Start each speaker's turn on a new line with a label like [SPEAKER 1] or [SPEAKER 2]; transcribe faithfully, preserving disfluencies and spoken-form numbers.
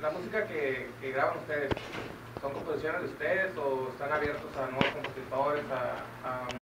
[SPEAKER 1] la música que, que graban ustedes, ¿son composiciones de ustedes o están abiertos a nuevos compositores, a, a